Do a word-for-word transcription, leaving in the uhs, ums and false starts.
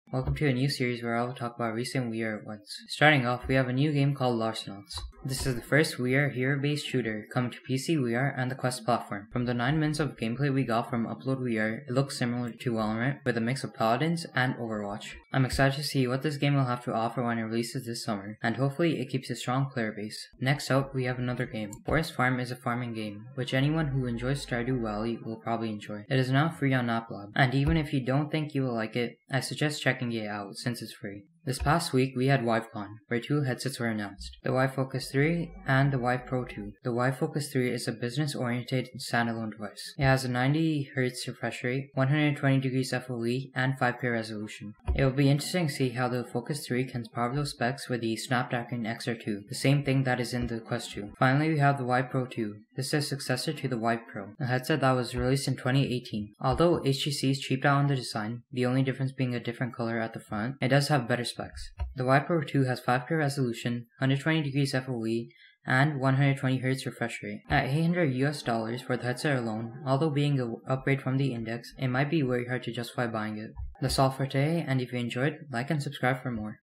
Welcome to a new series where I will talk about recent WeAre events. Starting off, we have a new game called Larcenauts. This is the first WeAre hero-based shooter coming to P C WeAre and the Quest platform. From the nine minutes of gameplay we got from Upload WeAre, it looks similar to Valorant with a mix of Paladins and Overwatch. I'm excited to see what this game will have to offer when it releases this summer, and hopefully it keeps a strong player base. Next up, we have another game. Forest Farm is a farming game, which anyone who enjoys Stardew Valley will probably enjoy. It is now free on AppLab, and even if you don't think you will like it, I suggest checking it out since it's free. This past week we had ViveCon, where two headsets were announced, the Vive Focus three and the Vive Pro two. The Vive Focus three is a business-oriented standalone device. It has a ninety hertz refresh rate, one hundred twenty degrees F O V, and five K resolution. It will be interesting to see how the Focus three can power those specs with the Snapdragon X R two, the same thing that is in the Quest two. Finally, we have the Vive Pro two. This is a successor to the Vive Pro, a headset that was released in twenty eighteen. Although H T C is cheaped out on the design, the only difference being a different color at the front, it does have better specs. The Vive Pro two has five K resolution, one hundred twenty degrees F O V, and one hundred twenty hertz refresh rate. At eight hundred U S dollars for the headset alone, although being an upgrade from the Index, it might be very hard to justify buying it. That's all for today, and if you enjoyed, like and subscribe for more.